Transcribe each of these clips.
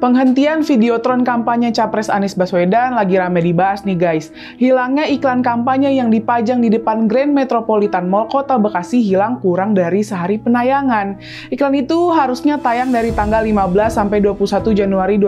Penghentian Videotron kampanye Capres Anies Baswedan lagi rame dibahas nih guys. Hilangnya iklan kampanye yang dipajang di depan Grand Metropolitan Mall Kota Bekasi hilang kurang dari sehari penayangan. Iklan itu harusnya tayang dari tanggal 15 sampai 21 Januari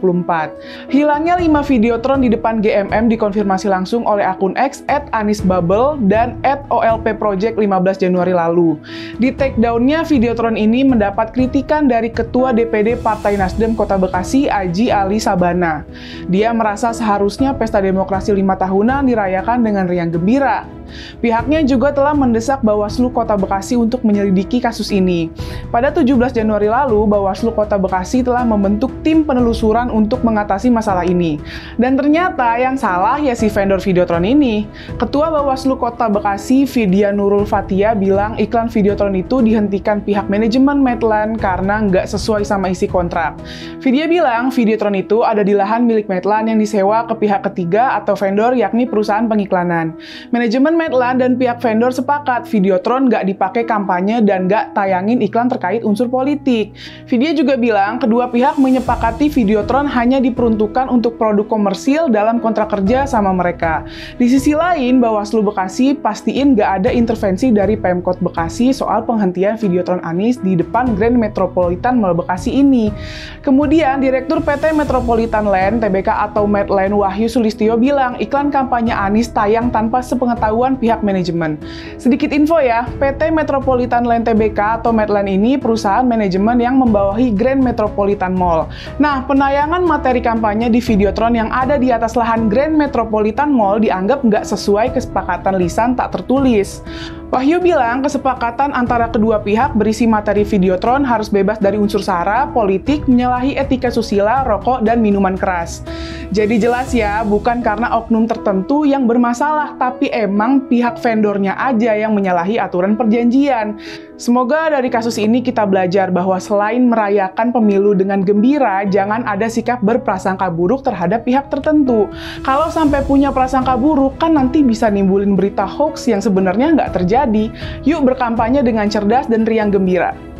2024. Hilangnya 5 Videotron di depan GMM dikonfirmasi langsung oleh akun X @anisbubble dan @olpproject 15 Januari lalu. Di takedown-nya Videotron ini mendapat kritikan dari Ketua DPD Partai Nasdem Kota Bekasi Aji Ali Sabana. Dia merasa seharusnya pesta demokrasi 5 tahunan dirayakan dengan riang gembira. Pihaknya juga telah mendesak Bawaslu Kota Bekasi untuk menyelidiki kasus ini. Pada 17 Januari lalu, Bawaslu Kota Bekasi telah membentuk tim penelusuran untuk mengatasi masalah ini. Dan ternyata yang salah ya si vendor Videotron ini. Ketua Bawaslu Kota Bekasi, Vidya Nurul Fatia, bilang iklan Videotron itu dihentikan pihak manajemen Medland karena nggak sesuai sama isi kontrak. Vidya bilang Videotron itu ada di lahan milik Medland yang disewa ke pihak ketiga atau vendor yakni perusahaan pengiklanan. Manajemen Medland dan pihak vendor sepakat Videotron nggak dipakai kampanye dan nggak tayangin iklan terkait unsur politik. Vidya juga bilang kedua pihak menyepakati Videotron hanya diperuntukkan untuk produk komersil dalam kontrak kerja sama mereka. Di sisi lain, Bawaslu Bekasi pastiin nggak ada intervensi dari Pemkot Bekasi soal penghentian Videotron Anies di depan Grand Metropolitan Mall Bekasi ini. Kemudian, Direktur PT Metropolitan Land (TBK) atau Medland Wahyu Sulistyo bilang iklan kampanye Anies tayang tanpa sepengetahuan pihak manajemen. Sedikit info ya, PT Metropolitan Land (TBK) atau Medland ini perusahaan manajemen yang membawahi Grand Metropolitan Mall. Nah, penayangan materi kampanye di Videotron yang ada di atas lahan Grand Metropolitan Mall dianggap nggak sesuai kesepakatan lisan tak tertulis. Wahyu bilang kesepakatan antara kedua pihak berisi materi Videotron harus bebas dari unsur sara, politik, menyalahi etika susila, rokok, dan minuman keras. Jadi jelas ya, bukan karena oknum tertentu yang bermasalah, tapi emang pihak vendornya aja yang menyalahi aturan perjanjian. Semoga dari kasus ini kita belajar bahwa selain merayakan pemilu dengan gembira, jangan ada sikap berprasangka buruk terhadap pihak tertentu. Kalau sampai punya prasangka buruk, kan nanti bisa nimbulin berita hoax yang sebenarnya nggak terjadi. Yuk berkampanye dengan cerdas dan riang gembira.